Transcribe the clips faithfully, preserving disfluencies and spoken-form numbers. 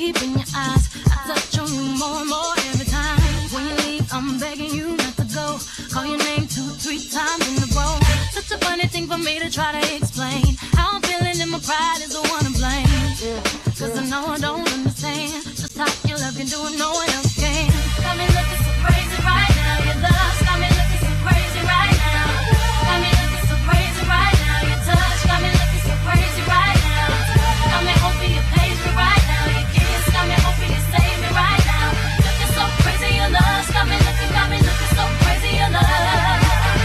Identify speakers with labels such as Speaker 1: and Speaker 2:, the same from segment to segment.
Speaker 1: deep in your eyes. I touch on you more and more every time. When you leave, I'm begging you not to go. Call your name two, three times in a row. Such a funny thing for me to try to explain. How I'm feeling and my pride is the one to blame. Yeah, Cause I know I don't understand just how your love can do it, no one else can. Got me looking so crazy right now. Your love got me looking so crazy right now. Got me looking so crazy right now. Your touch got me looking so crazy right now. Got me hoping you page me right now. Your kiss got me hoping you save me right now. Looking so crazy, your love got me looking, got me looking so crazy, your love.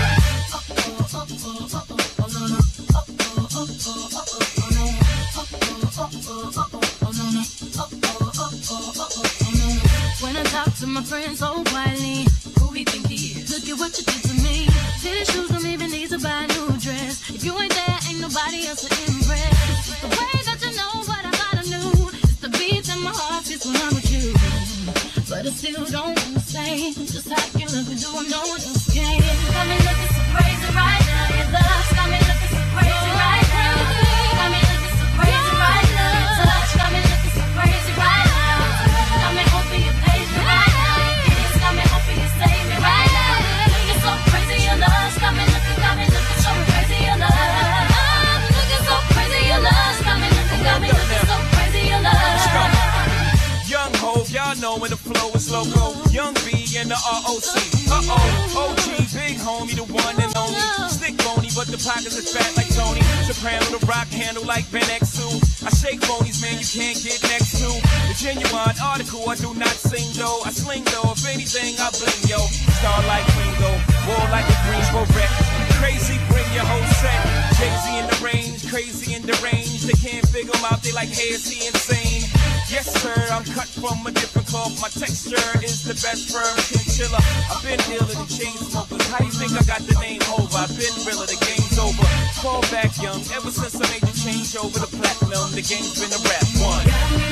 Speaker 1: When I talk to my friends so quietly, who we think he is? Look at what you did to me. These shoes don't even need to buy a new dress. If you ain't there, ain't nobody else to impress. It's the way that you know what I thought I knew. It's the beats in my heart just when I'm with you. But I still don't understand just how you look and do what no one else can. Got me looking so crazy right now. Your love got me looking so crazy right now. Got me looking so crazy right now. Your touch got me looking so crazy right now. Got me hoping you page me right now. Your kiss got me hoping you save me right now. Looking so crazy, your love got me looking, got me looking so crazy, your love. Looking so crazy, your love got me looking, got me looking so crazy, your love.
Speaker 2: Young Hov, y'all know when the flow is loco. Young B and the R O C. Uh-oh, O G, big homie, the one and only. Stick bony, but the pockets is fat like Tony. Soprano, the rock handle like Ben X two. I shake bonies, man, you can't get next to. The genuine article, I do not sing though. I sling though, if anything, I bling yo. Star like Ringo, war like a Greensboro wreck. Crazy, bring your whole set. Jay-Z in the range, crazy in the range. They can't figure him out, they like, hey, is he insane? Yes, sir, I'm cut from a different cloth. My texture is the best firm chinchilla. I've been dealing with chain smokers. How you think I got the name over? I've been realer, the game's over. Fall back young, ever since I made the change over the platinum, the game's been a rap one.
Speaker 1: Got me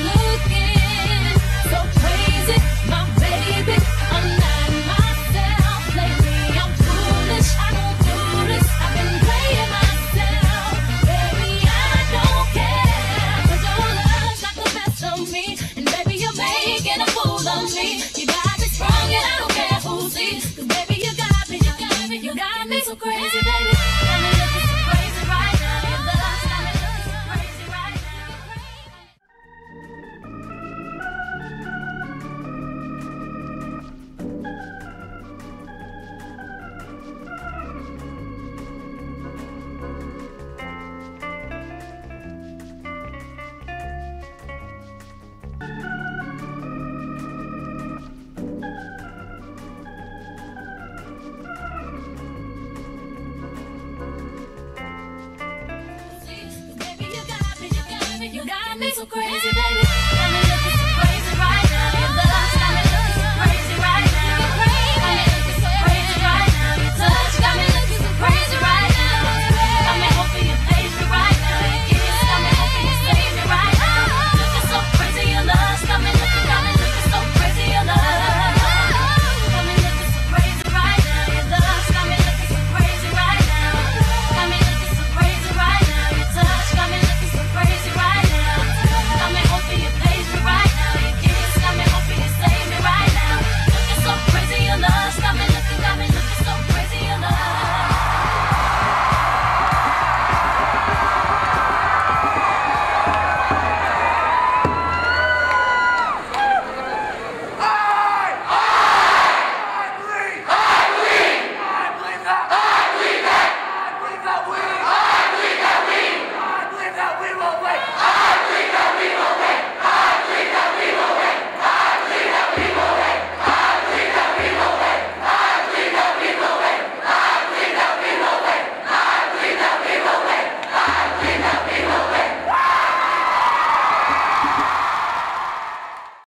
Speaker 1: looking so crazy, my baby. I'm not myself lately. I'm foolish, I don't do this. I've been playing myself, baby. I don't care, 'cause your love's got the best of me, and baby, you're making a fool of me. You got me strong, and I don't care who sees, 'cause baby, you got me, you got me, you got me so crazy, baby. Got me looking so crazy right now. Your love's got me looking so crazy right now. Baby, you got me, you got me, you got me so crazy.